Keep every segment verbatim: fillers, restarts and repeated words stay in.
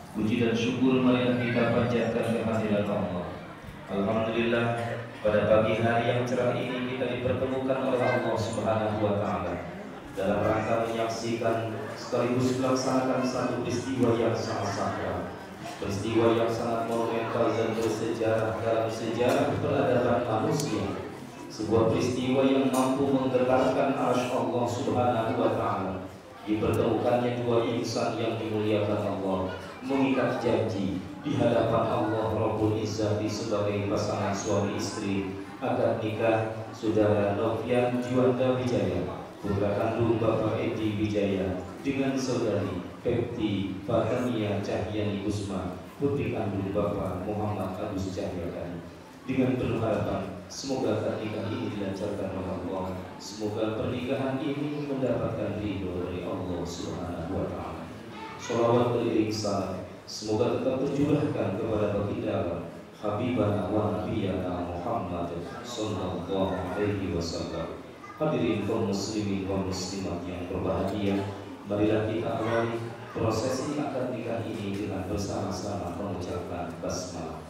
Puji dan syukur marilah kita panjatkan kehadirat Allah. Alhamdulillah, pada pagi hari yang cerah ini kita dipertemukan oleh Allah Subhanahu wa Ta'ala dalam rangka menyaksikan sekaligus melaksanakan satu peristiwa yang sangat sakral, peristiwa yang sangat monumental dan bersejarah dalam sejarah peradaban manusia, sebuah peristiwa yang mampu menggetarkan arsy Allah Subhanahu wa Ta'ala. Dipertemukannya dua insan yang dimuliakan Allah, mengikat janji di hadapan Allah Rabbul Izzati sebagai pasangan suami istri akad nikah saudara Novian Juanda Wijaya, putra kandung Bapak Edi Wijaya, dengan saudari Pepti Fathania Cahyani Gusma, putri kandung Bapak Muhammad Agus Cahyani. Dengan berharapan semoga akad nikah ini dilancarkan oleh Allah, semoga pernikahan ini mendapatkan ridho dari Allah Subhanahu wa Ta'ala. Sholawat beriring salam semoga tetap tercurahkan kepada baginda Habibana wa Nabiyana Muhammad sallallahu alaihi wasallam. Hadirin kaum muslimin wa muslimat yang berbahagia, marilah kita awali prosesi akad nikah ini dengan bersama-sama mengucapkan basmalah.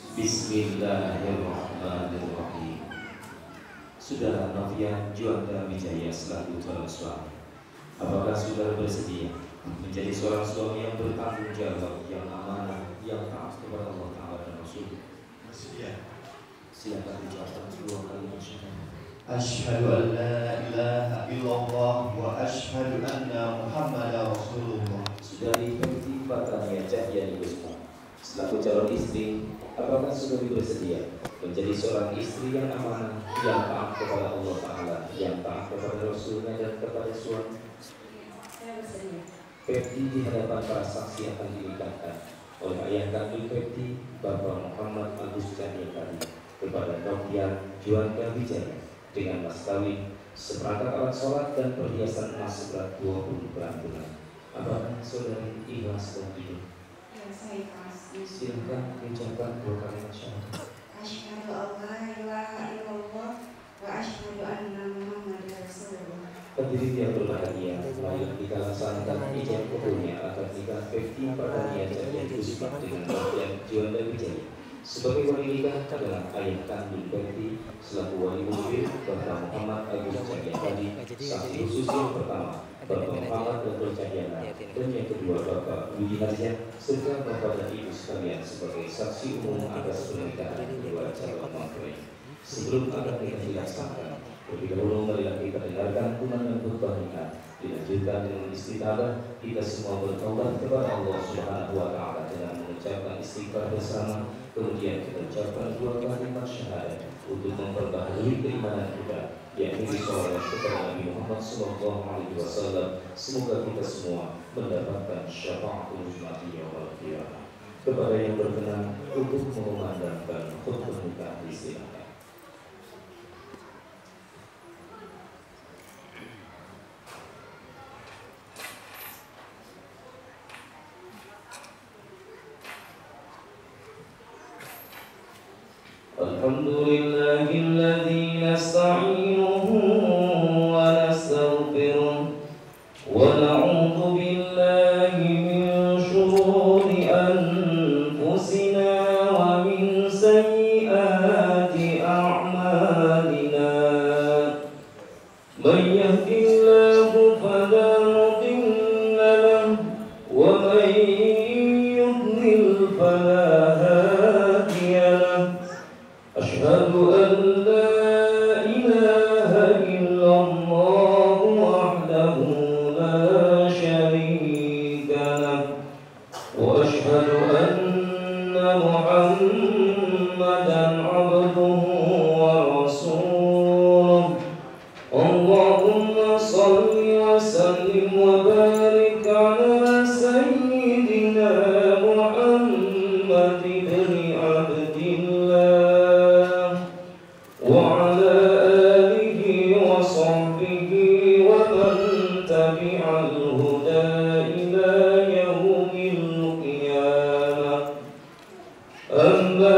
Bismillahirrahmanirrahim. Saudara Novian Juanda Wijaya selaku calon suami, apakah saudara bersedia menjadi seorang suami yang bertanggung jawab, yang amanah, yang taat kepada Allah Ta'ala dan Rasul? Bersedia. Silakan diucapkan dua kali syahadat. Asyhadu an la ilaha illallah wa asyhadu anna Muhammadar Rasulullah. Saudari Pepti Fathania Cahyani Gusma selaku calon istri, apakah saudari bersedia menjadi seorang istri yang amanah, yang taat kepada Allah Ta'ala, yang taat kepada Rasulnya dan kepada suami? Saya bersedia. Pepti di hadapan para saksi akan dinikahkan oleh ayah kandung Pepti, Bapak Muhammad Agus Cahyani, kepada Novian Juanda Wijaya dengan mas kawin, seperangkat alat sholat dan perhiasan emas seberat dua puluh gram bulan. Apakah saudari ikhlas dan hidup? Ya, saya ikhlas. Silakan diucapkan dua kalimat syahadat. Asyhadu an la ilaha illallah wa asyhadu anna Muhammadar Rasulullah. Hadirin yang berbahagia, mari kita laksanakan ijab kabulnya akad nikah Pepti Fathania Cahyani Gusma dengan Novian Juanda Wijaya. Sebagai wali nikah adalah ayah kandung Pepti, selaku wali murid Bapak Muhammad Agus Cahyani, saksi khusus yang pertama Bapak Muhammad Dr. Cahyana, dan yang kedua Bapak Budi Harja, serta Bapak dan Ibu sekalian sebagai saksi umum atas pernikahan kedua calon mempelai. Sebelum akad nikah dilaksanakan, lebih dahulu marilah kita dengarkan kumandang khutbah nikah, dilanjutkan dengan istighfar. Kita semua bertaubat kepada Allah Subhanahu wa Ta'ala dengan mengucapkan istighfar bersama. Kemudian kita ucapkan dua kalimat syahadat untuk memperbaharui keimanan kita, yakni bersolawat kepada Nabi Muhammad sallallahu alaihi wasallam. Semoga kita semua mendapatkan syafaatul jannah yaumil qiyamah. Kepada yang berkenan untuk mengumandangkan khutbah nikah, disilakan. Alhamdulillahilladzi nasta'inuhu wa nastaghfiruh wa na'udzu billahi min syururi anfusina wa min sayyiati a'malina. Man yahdihillahu fala mudilla lahu wa man yudlil fala Asyhadu an la ilaha illallah wahdahu la syarika lah wa asyhadu anna Muhammadan abduhu wa rasuluh. Allahumma salli wa sallim wa barik ala sayyidina Muhammad ibn Abdillah أما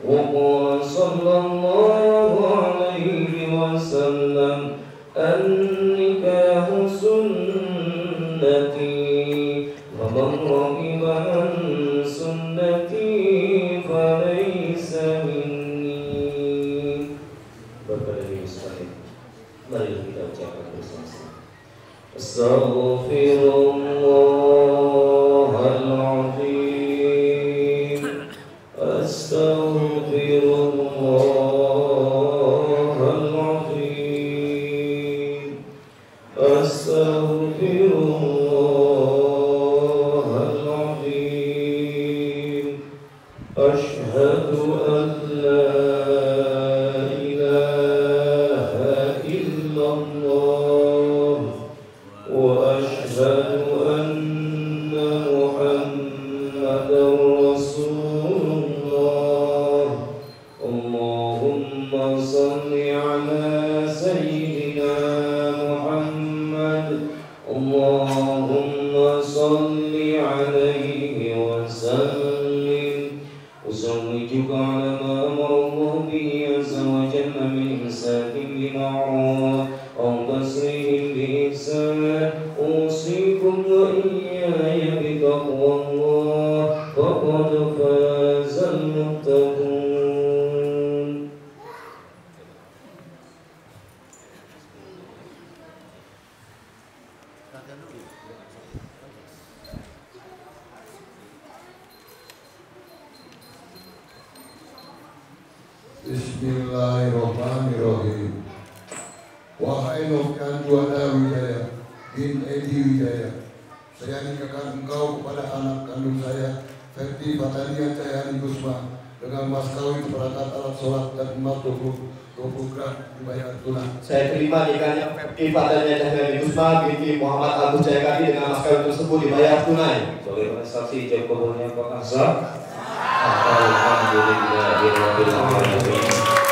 وقال صلى الله عليه وسلم النكاح سنتي فمن رغب عن سنتي فليس مني. Berkata Nabi Sallallahu. Mari kita ucapkan bersama-sama. Astaghfirullahaladzim, Astaghfirullahaladzim, Astaghfirullahaladzim. Ashhadu an la ilaha illallah wa ashhadu anna Muhammadan Rasulullah. Allahumma salli ala sayyidina Muhammad, Allahumma salli alaihi wa sallim. أزوجك على ما أمر الله به عز وجل من إمساك بمعروف أو تسريح بإحسان. أوصيكم وإياي بتقوى الله فقد فاز المتقون. Bismillahirrahmanirrahim. Wahai Nofkan Juanda Wijaya bin Edi Wijaya, saya nikahkan engkau kepada anak kandung saya, Ferdi Fatania Cahyani Gusma, dengan mas kawin perangkat alat sholat dan emas dua puluh gram dibayar tunai. Saya terima nikahnya Ferdi Fatania Cahyani Gusma binti Muhammad Agus Jayakadi dengan mas kawin tersebut dibayar tunai. Sebagai saksi jawab kabulnya apakah sah? Alhamdulillahirabbil alamin.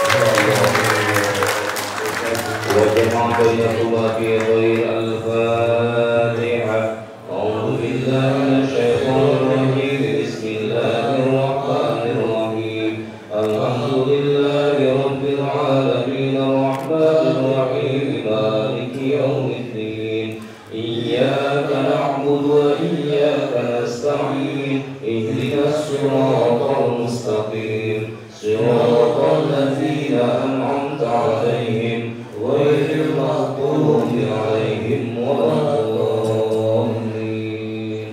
وجمع بينهما في غير الفاتحة. أعوذ بالله من الشيطان الرجيم. بسم الله الرحمن الرحيم. الحمد لله رب العالمين الرحمن الرحيم مالك يوم الدين. إياك نعبد وإياك نستعين. اهدنا الصراط المستقيم صراط الذين أنعمت عليهم غير المغضوب عليهم ولا الضالين.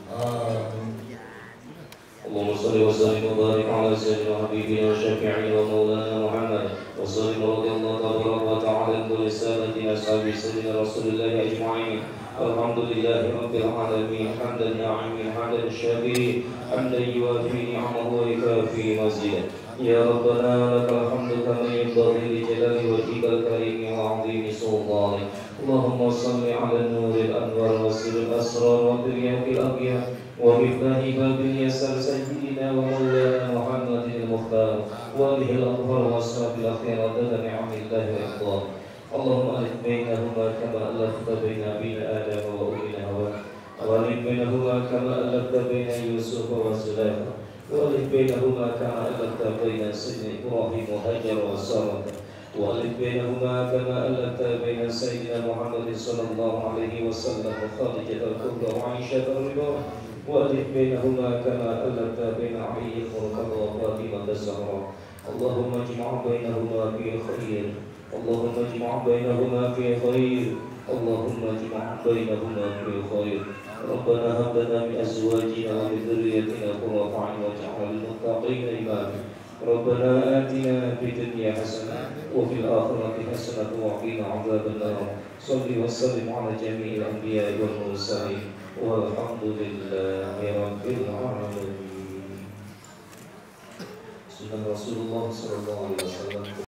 اللهم صل وسلم وبارك على سيدنا حبيبنا وشفيعنا ومولانا محمد وصلى رضي الله تبارك وتعالى عن كل سادتنا أصحاب سيدنا رسول الله أجمعين. الحمد لله رب العالمين حمدا ناعمين حمدا الشاكرين حمدا يوافي نعمه ويكافي مزيدا. يا ربنا لك الحمد كما ينبغي لجلال وجهك الكريم وعظيم سلطانك. اللهم صل على النور الانوار وسر الاسرار وترياق الاغيار ومفتاح باب اليسار سيدنا ومولانا محمد المختار واله الاطهار واصحاب الاخيار عدد نعم الله واقداره. اللهم الف بينهما كما الفت بين ابينا ادم وامنا حواء والف بينهما كما الفت بين يوسف وزليخا والف بينهما كما الفت بين سيدنا ابراهيم وهاجر وساره والف بينهما كما الفت بين سيدنا محمد صلى الله عليه وسلم وخادجه الكبرى وعائشه الرضا والف بينهما كما الفت بين علي والقضاء وفاطمه الزهراء. اللهم اجمع بينهما في خير. اللهم اجمع بينهما في خير. اللهم اجمع بينهما في خير. ربنا هب لنا من ازواجنا ومن ذريتنا قرة اعين واجعلنا للمتقين اماما. ربنا آتنا في الدنيا حسنة وفي الآخرة حسنة وقنا عذاب النار. صل وسلم على جميع الأنبياء والمرسلين والحمد لله رب العالمين. سنة رسول الله صلى الله عليه وسلم.